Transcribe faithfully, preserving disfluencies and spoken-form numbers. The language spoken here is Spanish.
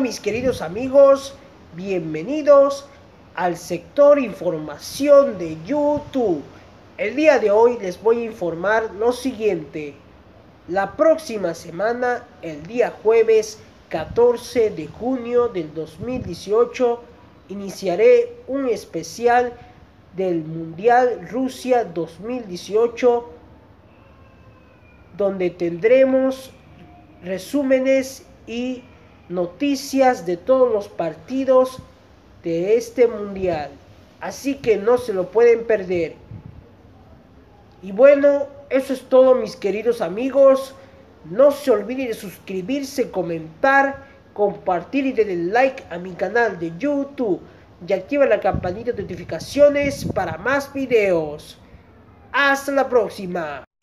mis queridos amigos, bienvenidos al sector información de YouTube. El día de hoy les voy a informar lo siguiente. La próxima semana, el día jueves catorce de junio del dos mil dieciocho, iniciaré un especial del Mundial Rusia dos mil dieciocho, donde tendremos resúmenes y noticias de todos los partidos de este mundial, así que no se lo pueden perder. Y bueno, eso es todo, mis queridos amigos. No se olviden de suscribirse, comentar, compartir y darle like a mi canal de YouTube y activa la campanita de notificaciones para más videos. Hasta la próxima.